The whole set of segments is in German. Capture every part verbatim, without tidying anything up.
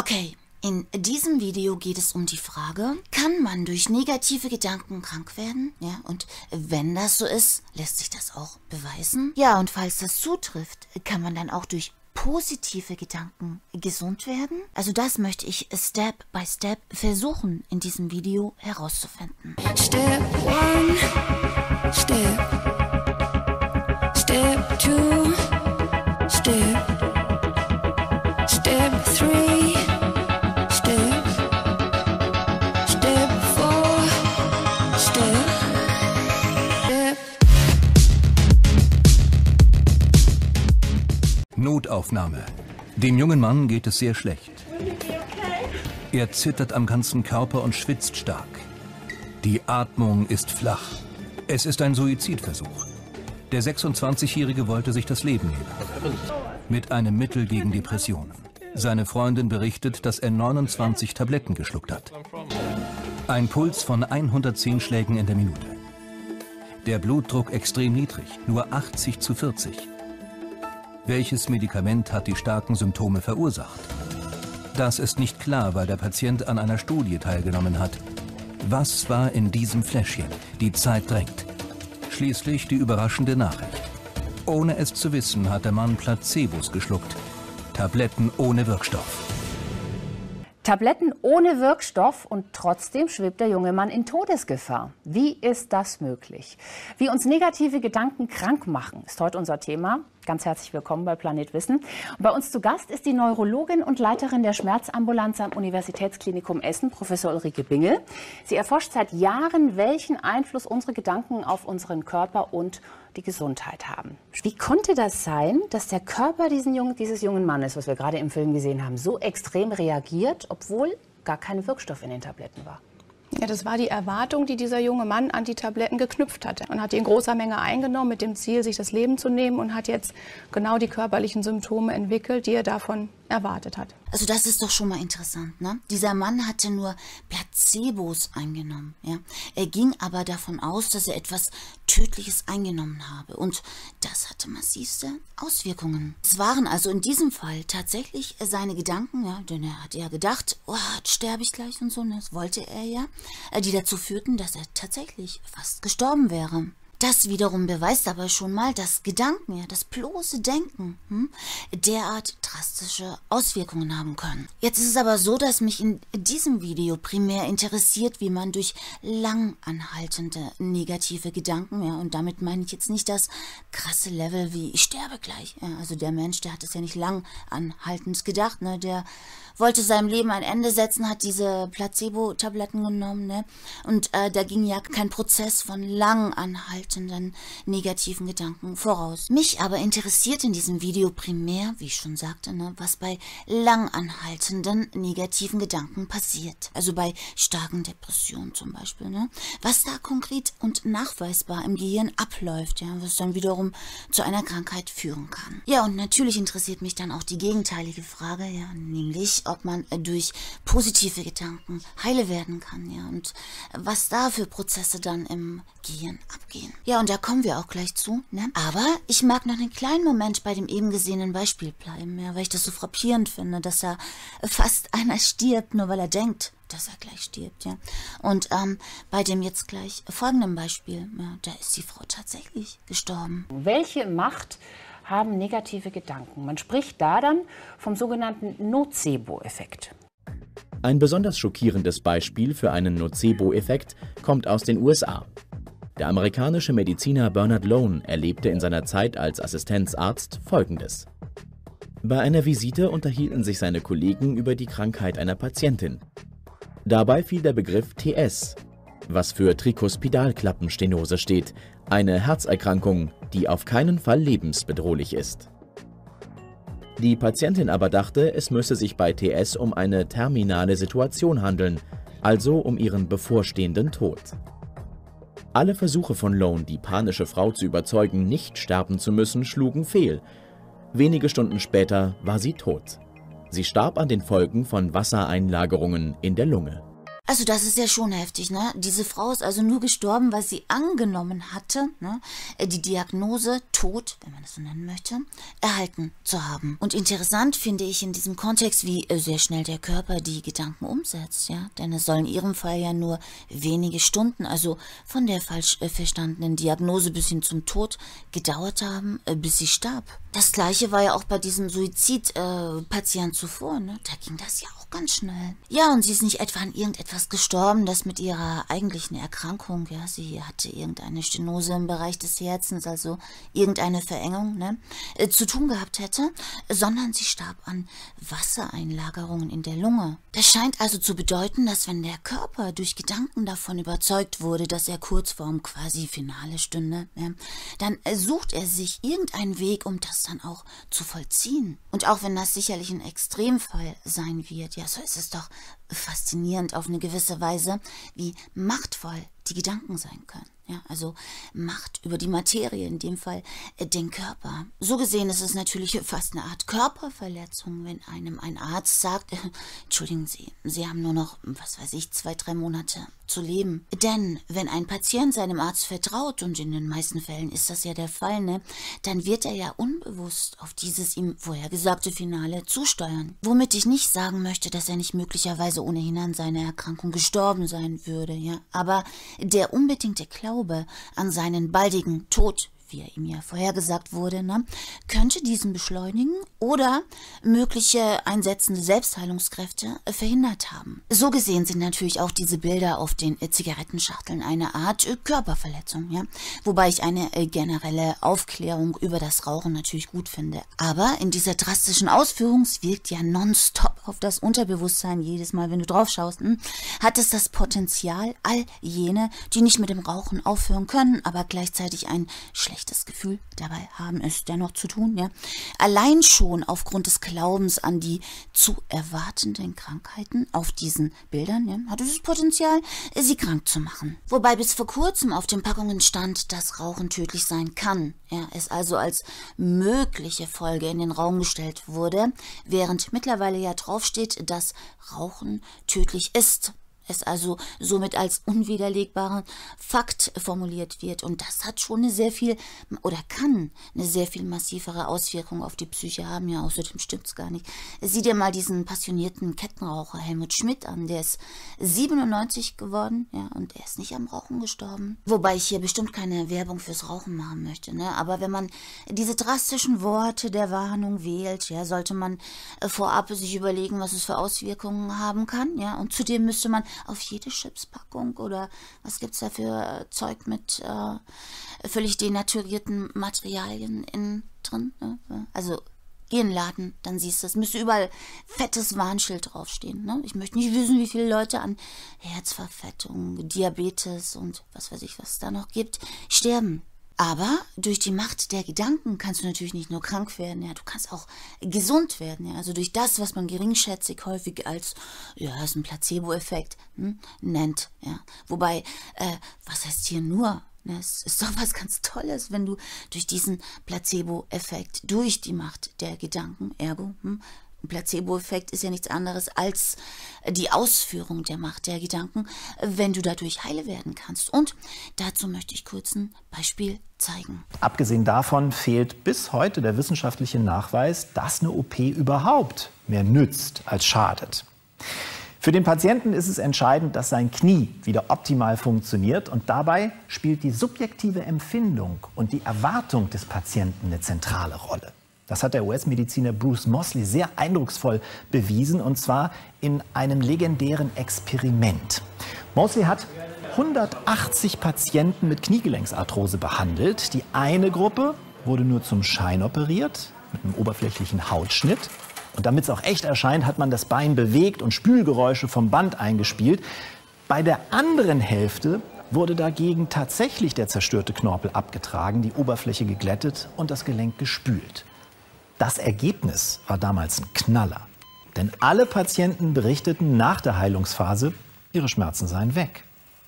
Okay, in diesem Video geht es um die Frage, kann man durch negative Gedanken krank werden? Ja, und wenn das so ist, lässt sich das auch beweisen? Ja, und falls das zutrifft, kann man dann auch durch positive Gedanken gesund werden? Also das möchte ich Step by Step versuchen, in diesem Video herauszufinden. Step one, step, step two, step, step three, step, step four, step, step. Notaufnahme. Dem jungen Mann geht es sehr schlecht. Er zittert am ganzen Körper und schwitzt stark. Die Atmung ist flach. Es ist ein Suizidversuch. Der sechsundzwanzigjährige wollte sich das Leben nehmen. Mit einem Mittel gegen Depressionen. Seine Freundin berichtet, dass er neunundzwanzig Tabletten geschluckt hat. Ein Puls von hundertzehn Schlägen in der Minute. Der Blutdruck extrem niedrig, nur achtzig zu vierzig. Welches Medikament hat die starken Symptome verursacht? Das ist nicht klar, weil der Patient an einer Studie teilgenommen hat. Was war in diesem Fläschchen? Die Zeit drängt. Schließlich die überraschende Nachricht. Ohne es zu wissen, hat der Mann Placebos geschluckt. Tabletten ohne Wirkstoff. Tabletten ohne Wirkstoff und trotzdem schwebt der junge Mann in Todesgefahr. Wie ist das möglich? Wie uns negative Gedanken krank machen, ist heute unser Thema. Ganz herzlich willkommen bei Planet Wissen. Und bei uns zu Gast ist die Neurologin und Leiterin der Schmerzambulanz am Universitätsklinikum Essen, Professor Ulrike Bingel. Sie erforscht seit Jahren, welchen Einfluss unsere Gedanken auf unseren Körper und die Gesundheit haben. Wie konnte das sein, dass der Körper diesen jungen, dieses jungen Mannes, was wir gerade im Film gesehen haben, so extrem reagiert, obwohl gar kein Wirkstoff in den Tabletten war? Ja, das war die Erwartung, die dieser junge Mann an die Tabletten geknüpft hatte. Und hat die in großer Menge eingenommen mit dem Ziel, sich das Leben zu nehmen und hat jetzt genau die körperlichen Symptome entwickelt, die er davon erwartet hat. Also das ist doch schon mal interessant, ne? Dieser Mann hatte nur Placebos eingenommen, ja? Er ging aber davon aus, dass er etwas Tödliches eingenommen habe. Und das hatte massivste Auswirkungen. Es waren also in diesem Fall tatsächlich seine Gedanken, ja, denn er hat ja gedacht, oh, sterbe ich gleich und so, ne? Das wollte er ja, die dazu führten, dass er tatsächlich fast gestorben wäre. Das wiederum beweist aber schon mal, dass Gedanken, ja, das bloße Denken, hm, derart drastische Auswirkungen haben können. Jetzt ist es aber so, dass mich in diesem Video primär interessiert, wie man durch lang anhaltende negative Gedanken, ja, und damit meine ich jetzt nicht das krasse Level wie ich sterbe gleich. Ja, also der Mensch, der hat es ja nicht lang anhaltend gedacht, ne, der wollte seinem Leben ein Ende setzen, hat diese Placebo-Tabletten genommen, ne, und äh, da ging ja kein Prozess von lang anhaltenden negativen Gedanken voraus. Mich aber interessiert in diesem Video primär, wie ich schon sagte, ne, was bei lang anhaltenden negativen Gedanken passiert. Also bei starken Depressionen zum Beispiel, ne, was da konkret und nachweisbar im Gehirn abläuft, ja, was dann wiederum zu einer Krankheit führen kann. Ja, und natürlich interessiert mich dann auch die gegenteilige Frage, ja, nämlich ob man durch positive Gedanken heile werden kann, ja, und was da für Prozesse dann im Gehirn abgehen. Ja, und da kommen wir auch gleich zu, ne? Aber ich mag noch einen kleinen Moment bei dem eben gesehenen Beispiel bleiben, ja, weil ich das so frappierend finde, dass da fast einer stirbt, nur weil er denkt, dass er gleich stirbt, ja. Und ähm, bei dem jetzt gleich folgenden Beispiel, ja, da ist die Frau tatsächlich gestorben. Welche Macht haben negative Gedanken? Man spricht da dann vom sogenannten Nocebo-Effekt. Ein besonders schockierendes Beispiel für einen Nocebo-Effekt kommt aus den U S A. Der amerikanische Mediziner Bernard Lone erlebte in seiner Zeit als Assistenzarzt Folgendes. Bei einer Visite unterhielten sich seine Kollegen über die Krankheit einer Patientin. Dabei fiel der Begriff T S, was für Trikospidalklappenstenose steht, eine Herzerkrankung, die auf keinen Fall lebensbedrohlich ist. Die Patientin aber dachte, es müsse sich bei T S um eine terminale Situation handeln, also um ihren bevorstehenden Tod. Alle Versuche von Lone, die panische Frau zu überzeugen, nicht sterben zu müssen, schlugen fehl. Wenige Stunden später war sie tot. Sie starb an den Folgen von Wassereinlagerungen in der Lunge. Also das ist ja schon heftig, ne? Diese Frau ist also nur gestorben, weil sie angenommen hatte, ne, die Diagnose Tod, wenn man das so nennen möchte, erhalten zu haben. Und interessant finde ich in diesem Kontext, wie sehr schnell der Körper die Gedanken umsetzt, ja? Denn es soll in ihrem Fall ja nur wenige Stunden, also von der falsch verstandenen Diagnose bis hin zum Tod gedauert haben, bis sie starb. Das Gleiche war ja auch bei diesem Suizidpatient äh, zuvor, ne? Da ging das ja auch ganz schnell. Ja, und sie ist nicht etwa an irgendetwas gestorben, das mit ihrer eigentlichen Erkrankung, ja, sie hatte irgendeine Stenose im Bereich des Herzens, also irgendeine Verengung, ne, äh, zu tun gehabt hätte, sondern sie starb an Wassereinlagerungen in der Lunge. Das scheint also zu bedeuten, dass wenn der Körper durch Gedanken davon überzeugt wurde, dass er kurz vorm quasi Finale stünde, ja, dann äh, sucht er sich irgendeinen Weg, um das dann auch zu vollziehen. Und auch wenn das sicherlich ein Extremfall sein wird, ja, so ist es doch faszinierend auf eine gewisse Weise, wie machtvoll die Gedanken sein können. Ja, also Macht über die Materie, in dem Fall äh, den Körper. So gesehen ist es natürlich fast eine Art Körperverletzung, wenn einem ein Arzt sagt, äh, entschuldigen Sie, Sie haben nur noch, was weiß ich, zwei, drei Monate zu leben. Denn wenn ein Patient seinem Arzt vertraut, und in den meisten Fällen ist das ja der Fall, ne, dann wird er ja unbewusst auf dieses ihm vorhergesagte Finale zusteuern. Womit ich nicht sagen möchte, dass er nicht möglicherweise ohnehin an seiner Erkrankung gestorben sein würde, ja. Aber der unbedingte Glaube an seinen baldigen Tod, wie er ihm ja vorhergesagt wurde, ne, könnte diesen beschleunigen oder mögliche einsetzende Selbstheilungskräfte verhindert haben. So gesehen sind natürlich auch diese Bilder auf den Zigarettenschachteln eine Art Körperverletzung, ja, wobei ich eine generelle Aufklärung über das Rauchen natürlich gut finde. Aber in dieser drastischen Ausführung, es wirkt ja nonstop auf das Unterbewusstsein jedes Mal, wenn du drauf schaust, hm, hat es das Potenzial, all jene, die nicht mit dem Rauchen aufhören können, aber gleichzeitig ein schlechtes das Gefühl dabei haben, es dennoch zu tun, ja. Allein schon aufgrund des Glaubens an die zu erwartenden Krankheiten auf diesen Bildern, ja, hat es das Potenzial, sie krank zu machen. Wobei bis vor kurzem auf den Packungen stand, dass Rauchen tödlich sein kann, ja, es also als mögliche Folge in den Raum gestellt wurde, während mittlerweile ja draufsteht, dass Rauchen tödlich ist. Es also somit als unwiderlegbaren Fakt formuliert wird. Und das hat schon eine sehr viel, oder kann eine sehr viel massivere Auswirkung auf die Psyche haben. Ja, außerdem stimmt's gar nicht. Sieh dir mal diesen passionierten Kettenraucher Helmut Schmidt an. Der ist siebenundneunzig geworden, ja, und er ist nicht am Rauchen gestorben. Wobei ich hier bestimmt keine Werbung fürs Rauchen machen möchte, ne? Aber wenn man diese drastischen Worte der Warnung wählt, ja, sollte man vorab sich überlegen, was es für Auswirkungen haben kann, ja. Und zudem müsste man auf jede Chipspackung oder was gibt's da für äh, Zeug mit äh, völlig denaturierten Materialien in drin, ne? Also geh in den Laden, dann siehst du, es müsste überall fettes Warnschild draufstehen, ne? Ich möchte nicht wissen, wie viele Leute an Herzverfettung, Diabetes und was weiß ich, was es da noch gibt, sterben. Aber durch die Macht der Gedanken kannst du natürlich nicht nur krank werden, ja, du kannst auch gesund werden, ja, also durch das, was man geringschätzig häufig als, ja, ist ein Placebo-Effekt hm, nennt, ja, wobei, äh, was heißt hier nur? Es ist doch was ganz Tolles, wenn du durch diesen Placebo-Effekt, durch die Macht der Gedanken, ergo, hm, Placebo-Effekt ist ja nichts anderes als die Ausführung der Macht der Gedanken, wenn du dadurch heile werden kannst. Und dazu möchte ich kurz ein Beispiel zeigen. Abgesehen davon fehlt bis heute der wissenschaftliche Nachweis, dass eine O P überhaupt mehr nützt als schadet. Für den Patienten ist es entscheidend, dass sein Knie wieder optimal funktioniert, und dabei spielt die subjektive Empfindung und die Erwartung des Patienten eine zentrale Rolle. Das hat der U S-Mediziner Bruce Moseley sehr eindrucksvoll bewiesen, und zwar in einem legendären Experiment. Moseley hat hundertachtzig Patienten mit Kniegelenksarthrose behandelt. Die eine Gruppe wurde nur zum Schein operiert, mit einem oberflächlichen Hautschnitt. Und damit es auch echt erscheint, hat man das Bein bewegt und Spülgeräusche vom Band eingespielt. Bei der anderen Hälfte wurde dagegen tatsächlich der zerstörte Knorpel abgetragen, die Oberfläche geglättet und das Gelenk gespült. Das Ergebnis war damals ein Knaller, denn alle Patienten berichteten nach der Heilungsphase, ihre Schmerzen seien weg.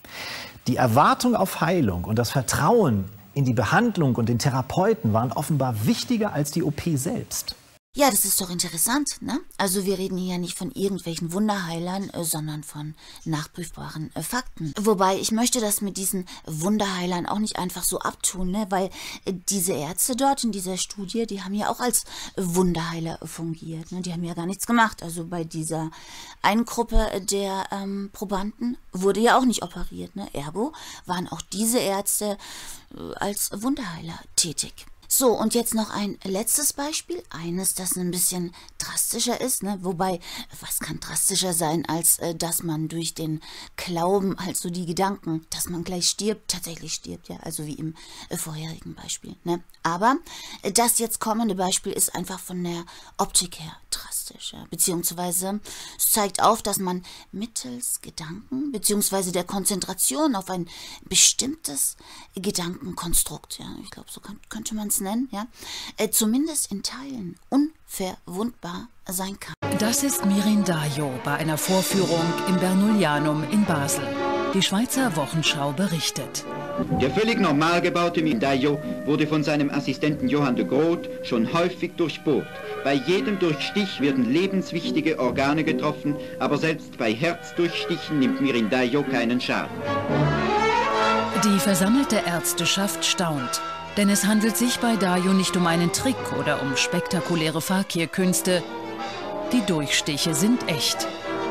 Die Erwartung auf Heilung und das Vertrauen in die Behandlung und den Therapeuten waren offenbar wichtiger als die O P selbst. Ja, das ist doch interessant, ne? Also wir reden hier ja nicht von irgendwelchen Wunderheilern, äh, sondern von nachprüfbaren äh, Fakten. Wobei ich möchte das mit diesen Wunderheilern auch nicht einfach so abtun, ne? Weil äh, diese Ärzte dort in dieser Studie, die haben ja auch als Wunderheiler fungiert, ne? Die haben ja gar nichts gemacht. Also bei dieser einen Gruppe der ähm, Probanden wurde ja auch nicht operiert, ne? Ergo waren auch diese Ärzte äh, als Wunderheiler tätig. So, und jetzt noch ein letztes Beispiel, eines, das ein bisschen drastischer ist, ne? Wobei, was kann drastischer sein, als äh, dass man durch den Glauben, also die Gedanken, dass man gleich stirbt, tatsächlich stirbt, ja, also wie im äh, vorherigen Beispiel, ne? Aber äh, das jetzt kommende Beispiel ist einfach von der Optik her drastisch, ja? Beziehungsweise es zeigt auf, dass man mittels Gedanken, beziehungsweise der Konzentration auf ein bestimmtes Gedankenkonstrukt, ja, ich glaube, so kann, könnte man es nennen, ja, äh, zumindest in Teilen unverwundbar sein kann. Das ist Mirin Dajo bei einer Vorführung im Bernoulianum in Basel. Die Schweizer Wochenschau berichtet. Der völlig normal gebaute Mirin Dajo wurde von seinem Assistenten Johann de Groot schon häufig durchbohrt. Bei jedem Durchstich werden lebenswichtige Organe getroffen, aber selbst bei Herzdurchstichen nimmt Mirin Dajo keinen Schaden. Die versammelte Ärzteschaft staunt. Denn es handelt sich bei Dajo nicht um einen Trick oder um spektakuläre Fakir-Künste. Die Durchstiche sind echt.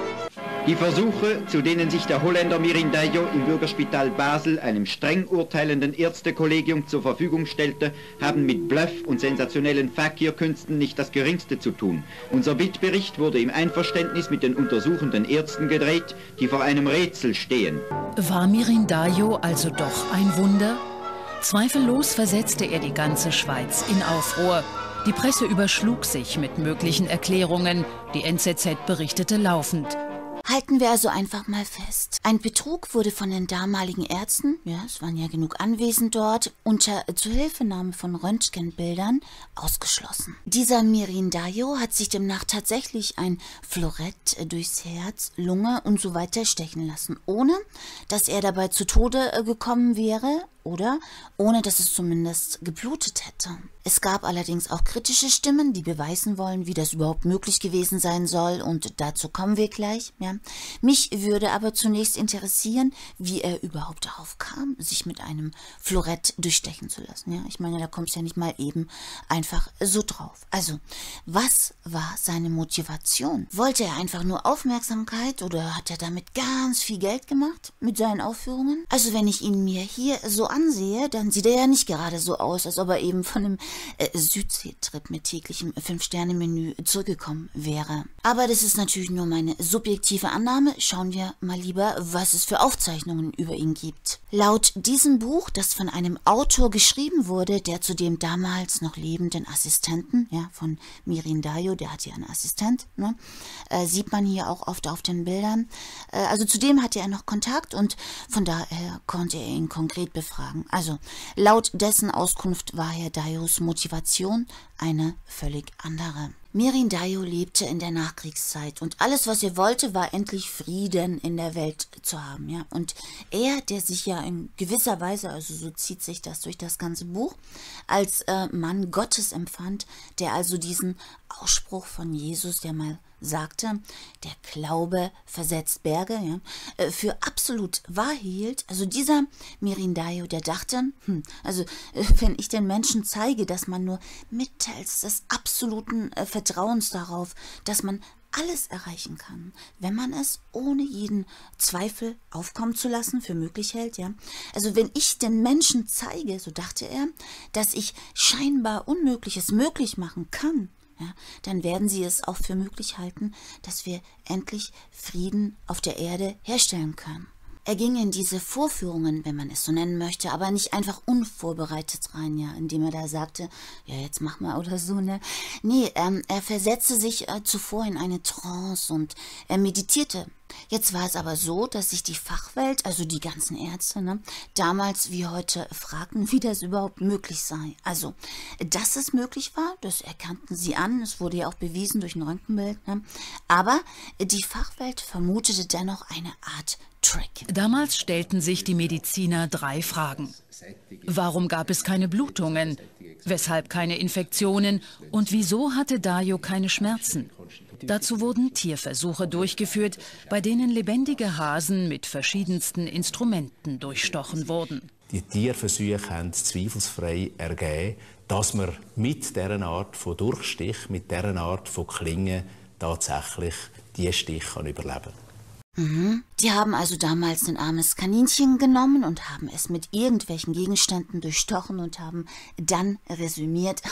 Die Versuche, zu denen sich der Holländer Mirin Dajo im Bürgerspital Basel einem streng urteilenden Ärztekollegium zur Verfügung stellte, haben mit Bluff und sensationellen Fakir-Künsten nicht das Geringste zu tun. Unser Bittbericht wurde im Einverständnis mit den untersuchenden Ärzten gedreht, die vor einem Rätsel stehen. War Mirin Dajo also doch ein Wunder? Zweifellos versetzte er die ganze Schweiz in Aufruhr. Die Presse überschlug sich mit möglichen Erklärungen. Die N Z Z berichtete laufend. Halten wir also einfach mal fest. Ein Betrug wurde von den damaligen Ärzten, ja, es waren ja genug anwesend dort, unter Zuhilfenahme von Röntgenbildern ausgeschlossen. Dieser Mirin Dajo hat sich demnach tatsächlich ein Florett durchs Herz, Lunge und so weiter stechen lassen, ohne dass er dabei zu Tode gekommen wäre oder ohne dass es zumindest geblutet hätte. Es gab allerdings auch kritische Stimmen, die beweisen wollen, wie das überhaupt möglich gewesen sein soll, und dazu kommen wir gleich. Ja. Mich würde aber zunächst interessieren, wie er überhaupt darauf kam, sich mit einem Florett durchstechen zu lassen. Ja. Ich meine, da kommt es ja nicht mal eben einfach so drauf. Also, was war seine Motivation? Wollte er einfach nur Aufmerksamkeit oder hat er damit ganz viel Geld gemacht mit seinen Aufführungen? Also, wenn ich ihn mir hier so ansehe, dann sieht er ja nicht gerade so aus, als ob er eben von einem äh, Südsee-Trip mit täglichem Fünf-Sterne-Menü zurückgekommen wäre. Aber das ist natürlich nur meine subjektive Annahme. Schauen wir mal lieber, was es für Aufzeichnungen über ihn gibt. Laut diesem Buch, das von einem Autor geschrieben wurde, der zu dem damals noch lebenden Assistenten, ja, von Mirin Dajo, der hat ja einen Assistent, ne, äh, sieht man hier auch oft auf den Bildern. Äh, also zu dem hatte er noch Kontakt und von daher konnte er ihn konkret befragen. Also, laut dessen Auskunft war Herr Dajos Motivation eine völlig andere. Mirin Dajo lebte in der Nachkriegszeit und alles, was er wollte, war endlich Frieden in der Welt zu haben. Ja? Und er, der sich ja in gewisser Weise, also so zieht sich das durch das ganze Buch, als äh, Mann Gottes empfand, der also diesen Ausspruch von Jesus, der mal sagte, der Glaube versetzt Berge, ja, für absolut wahr hielt. Also dieser Mirin Dajo, der dachte, hm, also wenn ich den Menschen zeige, dass man nur mittels des absoluten äh, Vertrauens darauf, dass man alles erreichen kann, wenn man es ohne jeden Zweifel aufkommen zu lassen für möglich hält, ja. Also wenn ich den Menschen zeige, so dachte er, dass ich scheinbar Unmögliches möglich machen kann, ja, dann werden sie es auch für möglich halten, dass wir endlich Frieden auf der Erde herstellen können. Er ging in diese Vorführungen, wenn man es so nennen möchte, aber nicht einfach unvorbereitet rein, ja, indem er da sagte, ja, jetzt mach mal oder so, ne. Nee, ähm, er versetzte sich äh, zuvor in eine Trance und er meditierte. Jetzt war es aber so, dass sich die Fachwelt, also die ganzen Ärzte, ne, damals wie heute fragten, wie das überhaupt möglich sei. Also, dass es möglich war, das erkannten sie an, es wurde ja auch bewiesen durch ein Röntgenbild, ne, aber die Fachwelt vermutete dennoch eine Art Trick. Damals stellten sich die Mediziner drei Fragen. Warum gab es keine Blutungen? Weshalb keine Infektionen? Und wieso hatte Dayo keine Schmerzen? Dazu wurden Tierversuche durchgeführt, bei denen lebendige Hasen mit verschiedensten Instrumenten durchstochen wurden. Die Tierversuche haben zweifelsfrei ergeben, dass man mit dieser Art von Durchstich, mit dieser Art von Klingen tatsächlich diesen Stich kann überleben kann. Mhm. Die haben also damals ein armes Kaninchen genommen und haben es mit irgendwelchen Gegenständen durchstochen und haben dann resümiert,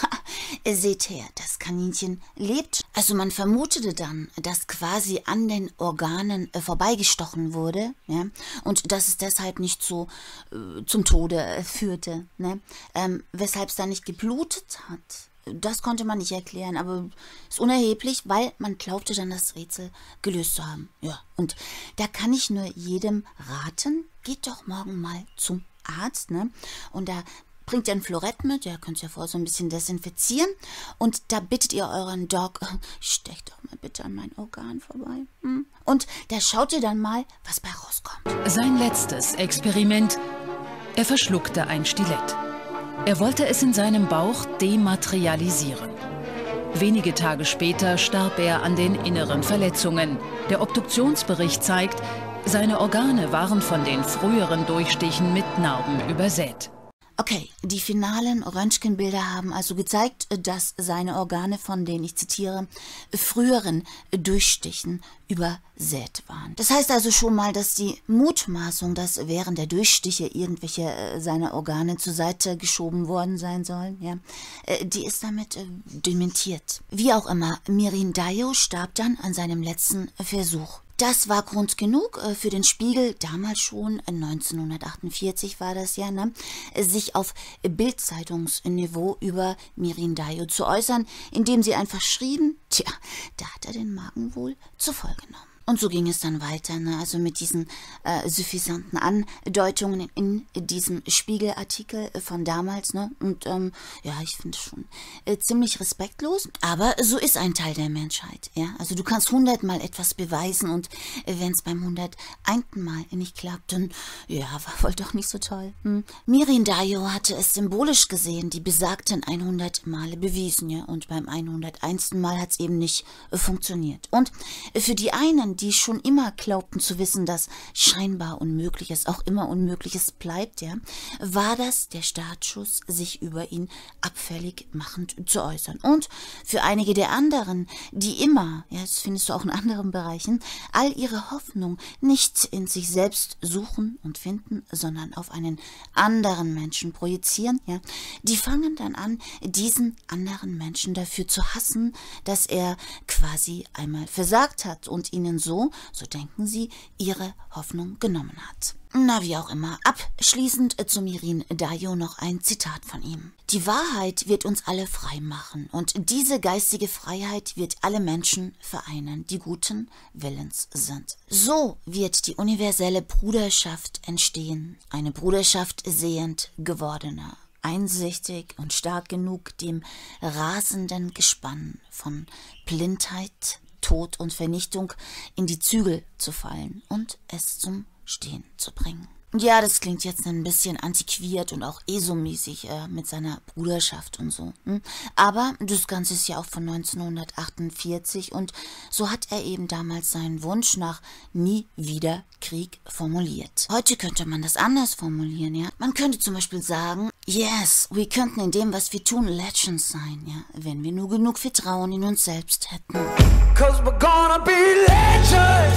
seht her, das Kaninchen lebt. Also man vermutete dann, dass quasi an den Organen äh, vorbeigestochen wurde, ja, und dass es deshalb nicht so äh, zum Tode äh, führte, ne? ähm, weshalb es dann nicht geblutet hat. Das konnte man nicht erklären, aber ist unerheblich, weil man glaubte dann das Rätsel gelöst zu haben. Ja, und da kann ich nur jedem raten, geht doch morgen mal zum Arzt, ne? Und da bringt ihr ein Florett mit, ja, könnt ihr vorher so ein bisschen desinfizieren. Und da bittet ihr euren Dog, stecht doch mal bitte an mein Organ vorbei. Hm? Und da schaut ihr dann mal, was bei rauskommt. Sein letztes Experiment, er verschluckte ein Stilett. Er wollte es in seinem Bauch dematerialisieren. Wenige Tage später starb er an den inneren Verletzungen. Der Obduktionsbericht zeigt, seine Organe waren von den früheren Durchstichen mit Narben übersät. Okay, die finalen Röntgenbilder haben also gezeigt, dass seine Organe von den, ich zitiere, früheren Durchstichen übersät waren. Das heißt also schon mal, dass die Mutmaßung, dass während der Durchstiche irgendwelche äh, seiner Organe zur Seite geschoben worden sein sollen, ja, äh, die ist damit äh, dementiert. Wie auch immer, Mirin Dayo starb dann an seinem letzten Versuch. Das war Grund genug äh, für den Spiegel, damals schon, äh, neunzehnhundertachtundvierzig war das ja, ne, äh, sich auf Bild-Zeitungsniveau über Mirin Dayo zu äußern, indem sie einfach schrieben, tja, da hat er den Magen wohl zu voll genommen. Und so ging es dann weiter, ne? Also mit diesen äh, suffisanten Andeutungen in, in diesem Spiegelartikel von damals. Ne? Und ähm, ja, ich finde es schon äh, ziemlich respektlos. Aber so ist ein Teil der Menschheit. Ja? Also du kannst hundertmal etwas beweisen und äh, wenn es beim hunderteinten Mal nicht klappt, dann ja, war wohl doch nicht so toll. Hm? Mirin Dayo hatte es symbolisch gesehen, die besagten hundert Male bewiesen. Ja? Und beim hunderteinsten Mal hat es eben nicht äh, funktioniert. Und äh, für die einen, die schon immer glaubten zu wissen, dass scheinbar Unmögliches auch immer Unmögliches bleibt, ja, war das der Startschuss, sich über ihn abfällig machend zu äußern. Und für einige der anderen, die immer, ja, das findest du auch in anderen Bereichen, all ihre Hoffnung nicht in sich selbst suchen und finden, sondern auf einen anderen Menschen projizieren, ja, die fangen dann an, diesen anderen Menschen dafür zu hassen, dass er quasi einmal versagt hat und ihnen so So, so denken sie, ihre Hoffnung genommen hat. Na, wie auch immer, abschließend zu Mirin Dayo noch ein Zitat von ihm. Die Wahrheit wird uns alle frei machen und diese geistige Freiheit wird alle Menschen vereinen, die guten Willens sind. So wird die universelle Bruderschaft entstehen, eine Bruderschaft sehend gewordener, einsichtig und stark genug, dem rasenden Gespann von Blindheit, Tod und Vernichtung in die Zügel zu fallen und es zum Stehen zu bringen. Ja, das klingt jetzt ein bisschen antiquiert und auch ESO-mäßig äh, mit seiner Bruderschaft und so. Hm? Aber das Ganze ist ja auch von neunzehnhundertachtundvierzig und so hat er eben damals seinen Wunsch nach nie wieder Krieg formuliert. Heute könnte man das anders formulieren, ja. Man könnte zum Beispiel sagen, yes, wir könnten in dem, was wir tun, Legends sein, ja, wenn wir nur genug Vertrauen in uns selbst hätten. Cause we're gonna be legends,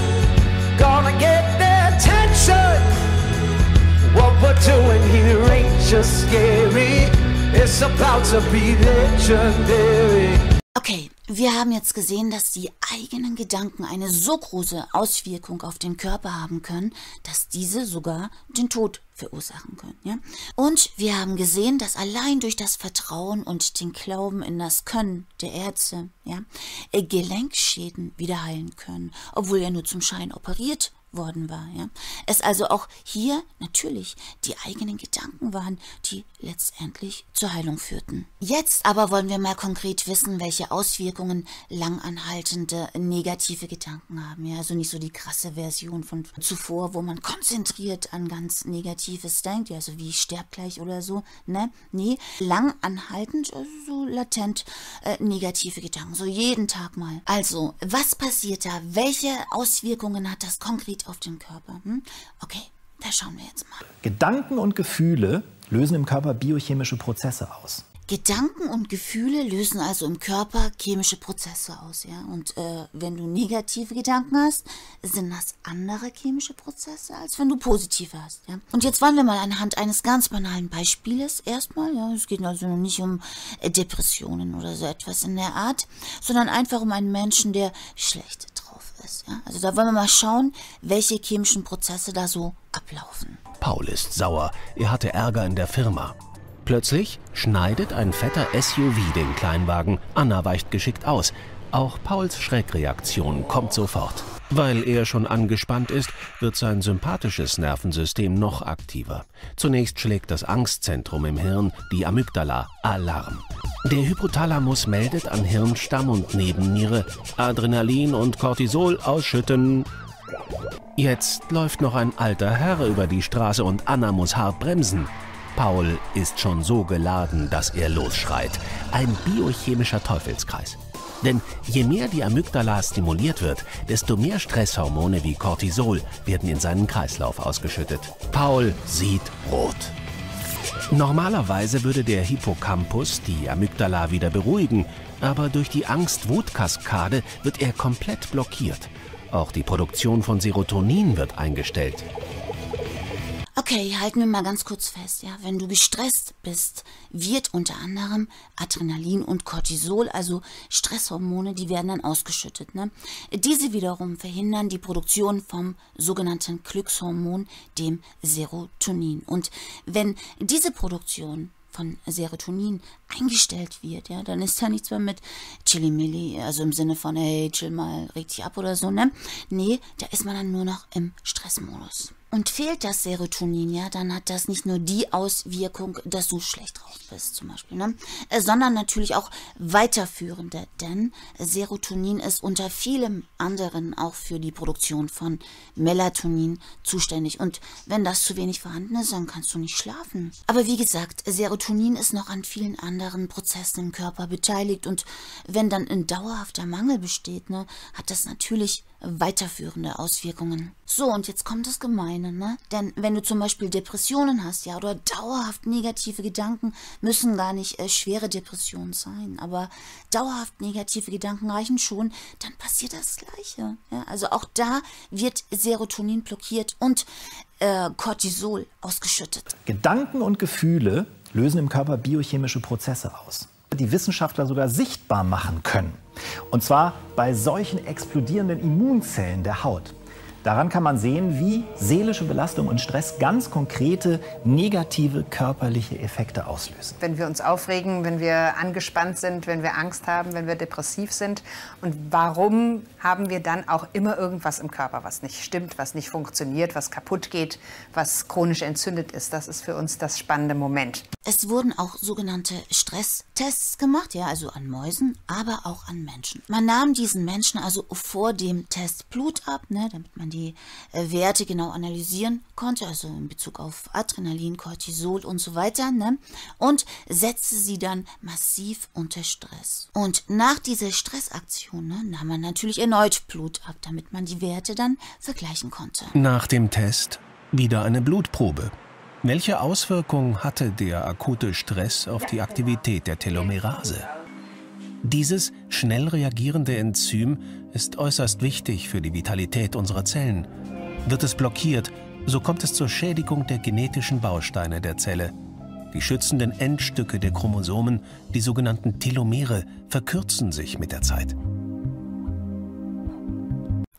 gonna get their attention. What we're doing here ain't just scary, it's about to be legendary. Okay, wir haben jetzt gesehen, dass die eigenen Gedanken eine so große Auswirkung auf den Körper haben können, dass diese sogar den Tod verursachen können. Ja? Und wir haben gesehen, dass allein durch das Vertrauen und den Glauben in das Können der Ärzte, ja, Gelenkschäden wieder heilen können, obwohl ja nur zum Schein operiert worden war. Ja? Es also auch hier natürlich die eigenen Gedanken waren, die letztendlich zur Heilung führten. Jetzt aber wollen wir mal konkret wissen, welche Auswirkungen langanhaltende negative Gedanken haben. Ja? Also nicht so die krasse Version von zuvor, wo man konzentriert an ganz Negatives denkt, ja, so wie ich sterb gleich oder so. Ne? Nee, langanhaltend, also so latent äh, negative Gedanken, so jeden Tag mal. Also, was passiert da? Welche Auswirkungen hat das konkret auf den Körper? Hm? Okay, da schauen wir jetzt mal. Gedanken und Gefühle lösen im Körper biochemische Prozesse aus. Gedanken und Gefühle lösen also im Körper chemische Prozesse aus, ja. Und äh, wenn du negative Gedanken hast, sind das andere chemische Prozesse, als wenn du positive hast, ja. Und jetzt wollen wir mal anhand eines ganz banalen Beispieles erstmal, ja. Es geht also nicht um äh, Depressionen oder so etwas in der Art, sondern einfach um einen Menschen, der schlecht drauf ist, ja. Also da wollen wir mal schauen, welche chemischen Prozesse da so ablaufen. Paul ist sauer. Er hatte Ärger in der Firma. Plötzlich schneidet ein fetter S U V den Kleinwagen. Anna weicht geschickt aus. Auch Pauls Schreckreaktion kommt sofort. Weil er schon angespannt ist, wird sein sympathisches Nervensystem noch aktiver. Zunächst schlägt das Angstzentrum im Hirn, die Amygdala, Alarm. Der Hypothalamus meldet an Hirnstamm und Nebenniere: Adrenalin und Cortisol ausschütten. Jetzt läuft noch ein alter Herr über die Straße und Anna muss hart bremsen. Paul ist schon so geladen, dass er losschreit. Ein biochemischer Teufelskreis. Denn je mehr die Amygdala stimuliert wird, desto mehr Stresshormone wie Cortisol werden in seinen Kreislauf ausgeschüttet. Paul sieht rot. Normalerweise würde der Hippocampus die Amygdala wieder beruhigen, aber durch die Angst-Wut-Kaskade wird er komplett blockiert. Auch die Produktion von Serotonin wird eingestellt. Okay, halten wir mal ganz kurz fest, ja. Wenn du gestresst bist, wird unter anderem Adrenalin und Cortisol, also Stresshormone, die werden dann ausgeschüttet, ne? Diese wiederum verhindern die Produktion vom sogenannten Glückshormon, dem Serotonin. Und wenn diese Produktion von Serotonin eingestellt wird, ja, dann ist da nichts mehr mit Chili-Milli, also im Sinne von, hey, chill mal, reg dich ab oder so, ne? Nee, da ist man dann nur noch im Stressmodus. Und fehlt das Serotonin, ja, dann hat das nicht nur die Auswirkung, dass du schlecht drauf bist, zum Beispiel, ne? Sondern natürlich auch weiterführende, denn Serotonin ist unter vielem anderen auch für die Produktion von Melatonin zuständig. Und wenn das zu wenig vorhanden ist, dann kannst du nicht schlafen. Aber wie gesagt, Serotonin ist noch an vielen anderen Prozessen im Körper beteiligt und wenn dann ein dauerhafter Mangel besteht, ne, hat das natürlich weiterführende Auswirkungen. So, und jetzt kommt das Gemeine, ne? Denn wenn du zum Beispiel Depressionen hast, ja, oder dauerhaft negative Gedanken, müssen gar nicht äh, schwere Depressionen sein, aber dauerhaft negative Gedanken reichen schon, dann passiert das Gleiche. Ja? Also auch da wird Serotonin blockiert und äh, Cortisol ausgeschüttet. Gedanken und Gefühle lösen im Körper biochemische Prozesse aus, die Wissenschaftler sogar sichtbar machen können. Und zwar bei solchen explodierenden Immunzellen der Haut. Daran kann man sehen, wie seelische Belastung und Stress ganz konkrete negative körperliche Effekte auslösen. Wenn wir uns aufregen, wenn wir angespannt sind, wenn wir Angst haben, wenn wir depressiv sind. Und warum haben wir dann auch immer irgendwas im Körper, was nicht stimmt, was nicht funktioniert, was kaputt geht, was chronisch entzündet ist? Das ist für uns das spannende Moment. Es wurden auch sogenannte Stresstests gemacht, ja, also an Mäusen, aber auch an Menschen. Man nahm diesen Menschen also vor dem Test Blut ab, ne, damit man die äh, Werte genau analysieren konnte, also in Bezug auf Adrenalin, Cortisol und so weiter, ne, und setzte sie dann massiv unter Stress. Und nach dieser Stressaktion, ne, nahm man natürlich erneut Blut ab, damit man die Werte dann vergleichen konnte. Nach dem Test wieder eine Blutprobe. Welche Auswirkungen hatte der akute Stress auf die Aktivität der Telomerase? Dieses schnell reagierende Enzym ist äußerst wichtig für die Vitalität unserer Zellen. Wird es blockiert, so kommt es zur Schädigung der genetischen Bausteine der Zelle. Die schützenden Endstücke der Chromosomen, die sogenannten Telomere, verkürzen sich mit der Zeit.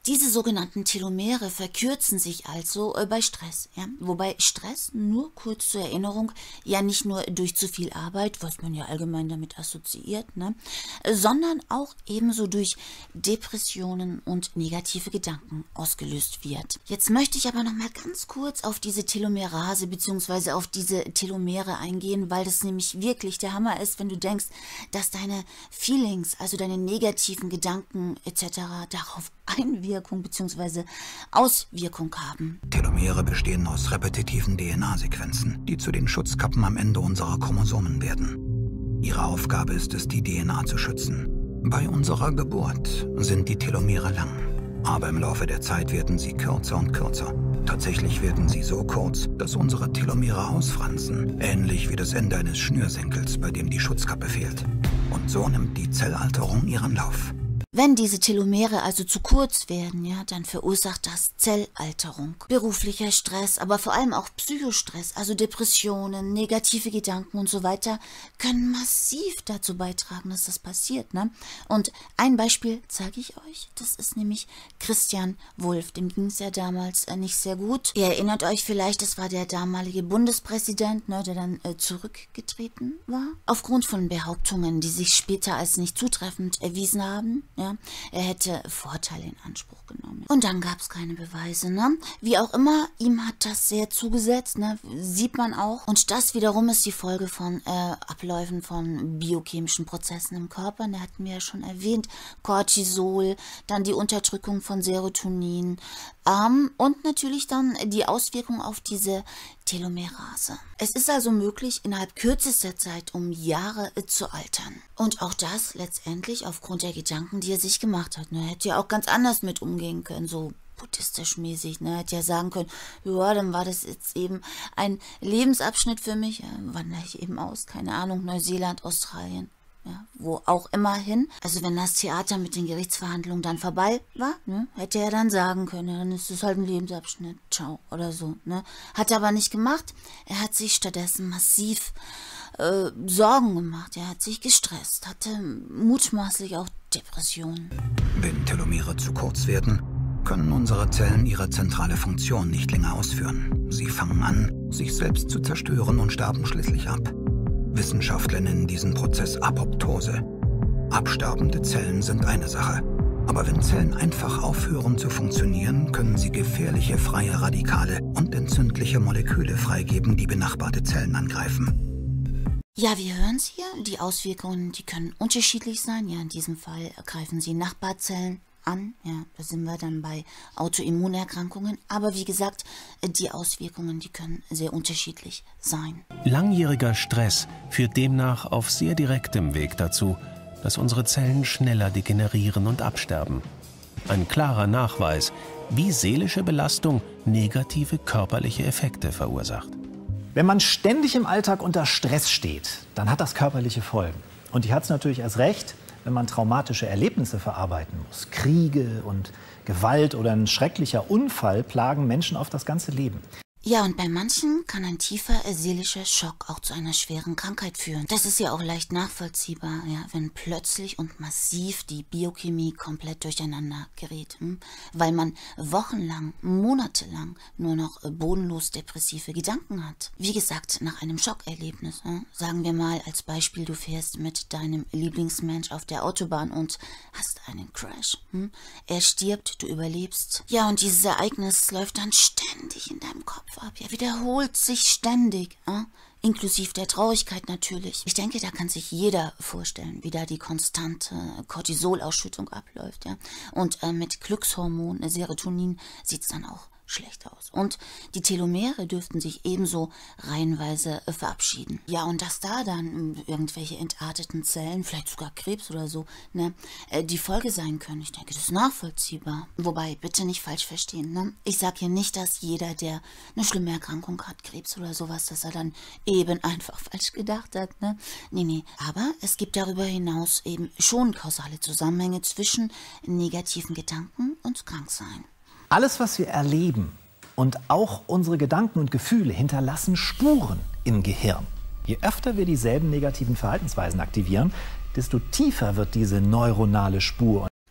Diese sogenannten Telomere verkürzen sich also äh, bei Stress. Ja? Wobei Stress, nur kurz zur Erinnerung, ja nicht nur durch zu viel Arbeit, was man ja allgemein damit assoziiert, ne? sondern auch ebenso durch Depressionen und negative Gedanken ausgelöst wird. Jetzt möchte ich aber noch mal ganz kurz auf diese Telomerase bzw. auf diese Telomere eingehen, weil das nämlich wirklich der Hammer ist, wenn du denkst, dass deine Feelings, also deine negativen Gedanken et cetera darauf Einwirkung bzw. Auswirkung haben. Telomere bestehen aus repetitiven D N A-Sequenzen, die zu den Schutzkappen am Ende unserer Chromosomen werden. Ihre Aufgabe ist es, die D N A zu schützen. Bei unserer Geburt sind die Telomere lang, aber im Laufe der Zeit werden sie kürzer und kürzer. Tatsächlich werden sie so kurz, dass unsere Telomere ausfransen, ähnlich wie das Ende eines Schnürsenkels, bei dem die Schutzkappe fehlt. Und so nimmt die Zellalterung ihren Lauf. Wenn diese Telomere also zu kurz werden, ja, dann verursacht das Zellalterung. Beruflicher Stress, aber vor allem auch Psychostress, also Depressionen, negative Gedanken und so weiter, können massiv dazu beitragen, dass das passiert, ne? Und ein Beispiel zeige ich euch, das ist nämlich Christian Wulff. Dem ging es ja damals äh, nicht sehr gut. Ihr erinnert euch vielleicht, das war der damalige Bundespräsident, ne, der dann äh, zurückgetreten war. Aufgrund von Behauptungen, die sich später als nicht zutreffend erwiesen haben. Ja, er hätte Vorteile in Anspruch genommen. Und dann gab es keine Beweise, ne? Wie auch immer, ihm hat das sehr zugesetzt, ne? Sieht man auch. Und das wiederum ist die Folge von äh, Abläufen von biochemischen Prozessen im Körper. Da hatten wir ja schon erwähnt. Cortisol, dann die Unterdrückung von Serotonin ähm, und natürlich dann die Auswirkung auf diese Telomerase. Es ist also möglich, innerhalb kürzester Zeit um Jahre äh, zu altern. Und auch das letztendlich aufgrund der Gedanken, die er sich gemacht hat. Er hätte ja auch ganz anders mit umgehen können, so buddhistisch mäßig. Ne? Er hätte ja sagen können, ja, dann war das jetzt eben ein Lebensabschnitt für mich. Ja, wandere ich eben aus, keine Ahnung, Neuseeland, Australien. Ja, wo auch immer hin. Also wenn das Theater mit den Gerichtsverhandlungen dann vorbei war, ne, hätte er dann sagen können, ja, dann ist es halt ein Lebensabschnitt, ciao oder so. Ne. Hat er aber nicht gemacht. Er hat sich stattdessen massiv äh, Sorgen gemacht. Er hat sich gestresst, hatte mutmaßlich auch Depressionen. Wenn Telomere zu kurz werden, können unsere Zellen ihre zentrale Funktion nicht länger ausführen. Sie fangen an, sich selbst zu zerstören und sterben schließlich ab. Wissenschaftler nennen diesen Prozess Apoptose. Absterbende Zellen sind eine Sache. Aber wenn Zellen einfach aufhören zu funktionieren, können sie gefährliche freie Radikale und entzündliche Moleküle freigeben, die benachbarte Zellen angreifen. Ja, wir hören es hier. Die Auswirkungen, die können unterschiedlich sein. Ja, in diesem Fall greifen sie Nachbarzellen an. Ja, da sind wir dann bei Autoimmunerkrankungen. Aber wie gesagt, die Auswirkungen, die können sehr unterschiedlich sein. Langjähriger Stress führt demnach auf sehr direktem Weg dazu, dass unsere Zellen schneller degenerieren und absterben. Ein klarer Nachweis, wie seelische Belastung negative körperliche Effekte verursacht. Wenn man ständig im Alltag unter Stress steht, dann hat das körperliche Folgen. Und die hat es natürlich erst recht, wenn man traumatische Erlebnisse verarbeiten muss. Kriege und Gewalt oder ein schrecklicher Unfall plagen Menschen oft das ganze Leben. Ja, und bei manchen kann ein tiefer seelischer Schock auch zu einer schweren Krankheit führen. Das ist ja auch leicht nachvollziehbar, ja, wenn plötzlich und massiv die Biochemie komplett durcheinander gerät, hm? weil man wochenlang, monatelang nur noch bodenlos depressive Gedanken hat. Wie gesagt, nach einem Schockerlebnis, hm? sagen wir mal als Beispiel, du fährst mit deinem Lieblingsmensch auf der Autobahn und hast einen Crash. Hm? Er stirbt, du überlebst. Ja, und dieses Ereignis läuft dann ständig in deinem Kopf ab. Ja, wiederholt sich ständig, äh? inklusive der Traurigkeit natürlich. Ich denke, da kann sich jeder vorstellen, wie da die konstante Cortisolausschüttung abläuft. Ja? Und äh, mit Glückshormon, Serotonin, sieht es dann auch schlecht aus. Und die Telomere dürften sich ebenso reihenweise äh, verabschieden. Ja, und dass da dann äh, irgendwelche entarteten Zellen, vielleicht sogar Krebs oder so, ne, äh, die Folge sein können, ich denke, das ist nachvollziehbar. Wobei, bitte nicht falsch verstehen, ne? Ich sage hier nicht, dass jeder, der eine schlimme Erkrankung hat, Krebs oder sowas, dass er dann eben einfach falsch gedacht hat, ne? Nee, nee. Aber es gibt darüber hinaus eben schon kausale Zusammenhänge zwischen negativen Gedanken und Kranksein. Alles, was wir erleben und auch unsere Gedanken und Gefühle hinterlassen Spuren im Gehirn. Je öfter wir dieselben negativen Verhaltensweisen aktivieren, desto tiefer wird diese neuronale Spur.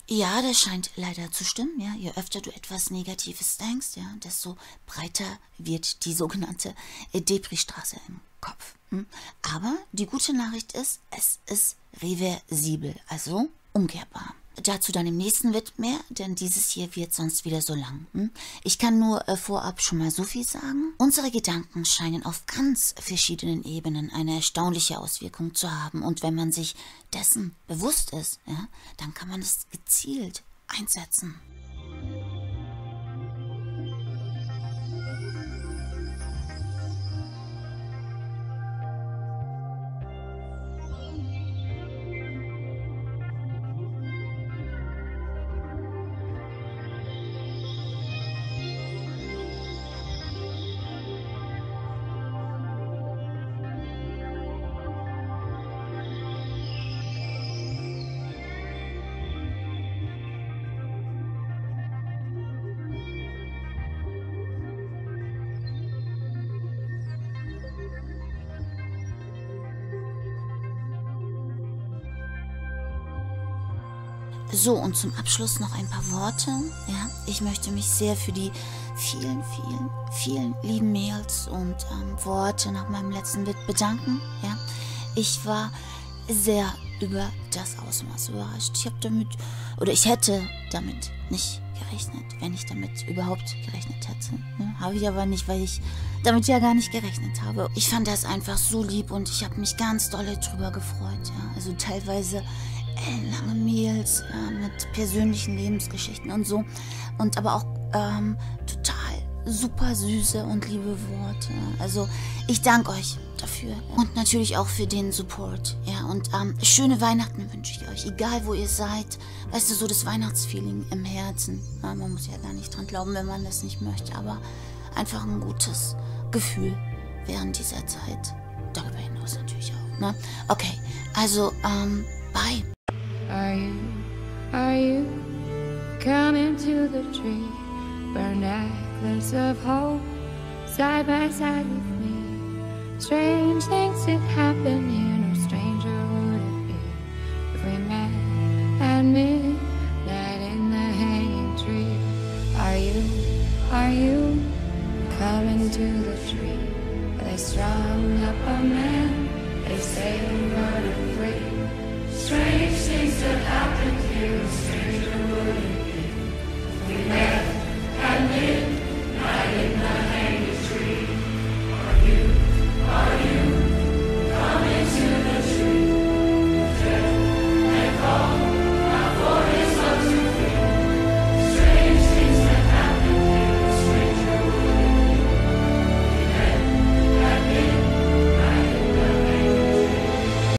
Ja, das scheint leider zu stimmen. Ja. Je öfter du etwas Negatives denkst, ja, desto breiter wird die sogenannte Depri-Straße im Kopf. Hm? Aber die gute Nachricht ist, es ist reversibel, also umkehrbar. Dazu dann im nächsten Bit mehr, denn dieses hier wird sonst wieder so lang. Hm? Ich kann nur äh, vorab schon mal so viel sagen. Unsere Gedanken scheinen auf ganz verschiedenen Ebenen eine erstaunliche Auswirkung zu haben. Und wenn man sich dessen bewusst ist, ja, dann kann man es gezielt einsetzen. So, und zum Abschluss noch ein paar Worte. Ja, ich möchte mich sehr für die vielen, vielen, vielen lieben Mails und ähm, Worte nach meinem letzten Bit bedanken. Ja, ich war sehr über das Ausmaß überrascht. Ich habe damit, oder ich hätte damit nicht gerechnet, wenn ich damit überhaupt gerechnet hätte. Ja, habe ich aber nicht, weil ich damit ja gar nicht gerechnet habe. Ich fand das einfach so lieb und ich habe mich ganz dolle drüber gefreut. Ja, also teilweise lange Mails äh, mit persönlichen Lebensgeschichten und so. Und aber auch ähm, total super süße und liebe Worte. Also ich danke euch dafür. Und natürlich auch für den Support. Ja, und ähm, schöne Weihnachten wünsche ich euch. Egal wo ihr seid. Weißt du, so das Weihnachtsfeeling im Herzen. Ja, man muss ja gar nicht dran glauben, wenn man das nicht möchte. Aber einfach ein gutes Gefühl während dieser Zeit. Darüber hinaus natürlich auch. Ne? Okay, also ähm, bye. Are you, are you coming to the tree? Burn necklace of hope, side by side with me. Strange things that happen here, no stranger would it be if we met at midnight in the hanging tree. Are you, are you coming to the tree? They strung up a man, they say we're running free. Strange things that happen here, a stranger would